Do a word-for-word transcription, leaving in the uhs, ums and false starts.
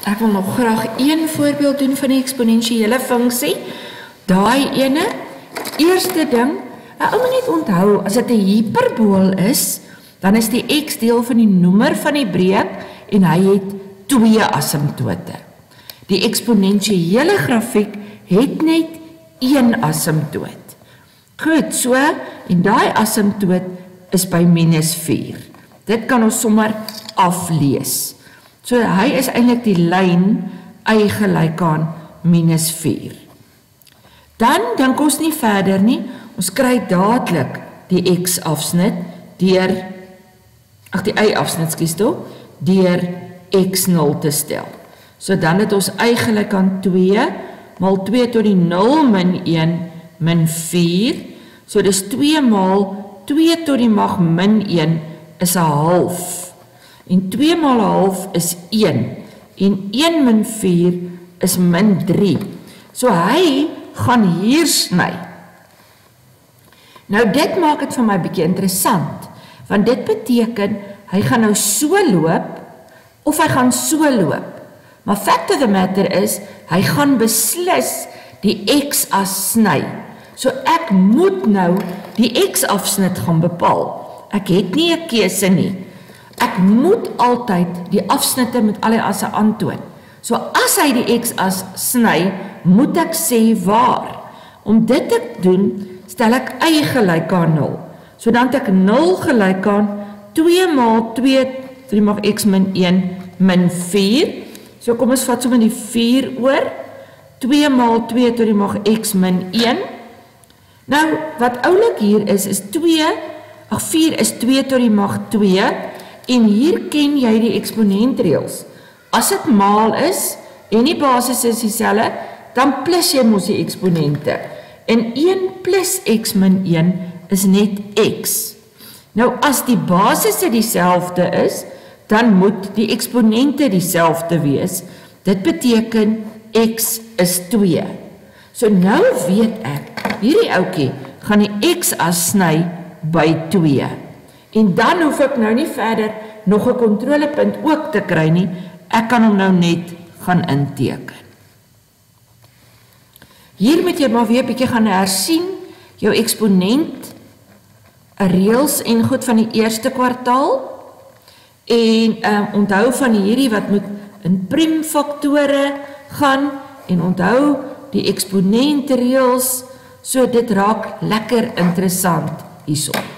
Ek wil nog graag een voorbeeld doen van die eksponensiële funksie. Daai ene, eerste ding, ou moet net onthou, as dit 'n hiperbool is, dan is die x deel van die noemer van die breek en hy het twee asymptote. Die eksponensiële grafiek het net een asymptoot. Goed, so, en daai asymptoot is by minus vier. Dit kan ons sommer aflees. So, hy is eintlik die lyn y gelyk aan minus vier. Dan dink ons nie verder nie, ons kry dadelik die x-afsnit deur, ag die y-afsnit, skus toe, deur x nul te stel. So dan het ons y gelyk aan twee, maal twee tot die nul min een, min vier. So dis twee maal twee tot die mag min een is 'n half. En twee maal 'n half is een. En een min vier is min drie. So hy gaan hier sny. Nou dit maak dit vir my bietjie interessant, want dit beteken hy gaan nou so loop of hy gaan so loop. Maar fact of the matter is, hy gaan beslis die x-as sny. So ek moet nou die x-afsnit gaan bepaal. Ek het nie 'n keuse nie. Ek moet altyd die afsnitte met al die asse aantoon. So as hy die x-as sny, moet ek sê waar. Om dit te doen, stel ek y gelyk aan nul. So dan het ek nul gelyk aan twee maal twee tot die mag x min een min vier. So kom ons vat sommer die vier oor. twee maal twee tot die mag x min een. Nou, wat oulik hier is, is twee, ag vier is twee tot die mag twee. En hier ken jy die eksponentreëls. As dit maal is, en die basis is dieselfde, dan plus jy mos die eksponente. En een plus x min een is net x. Nou, as die basis dieselfde is, dan moet die eksponente dieselfde wees. Dit beteken x is twee. So nou weet ek, hierdie ouetjie gaan die x-as sny by twee. En dan hoef ek nou nie verder nog 'n kontrolepunt ook te kry nie, ek kan hom nou net gaan inteken. Hier moet jy maar weer 'n bietjie gaan hersien, jou eksponent, reëls en goed van die eerste kwartaal, en um, onthou van hierdie wat moet in priemfaktore gaan, en onthou die eksponentreëls, so dit raak lekker interessant hierso.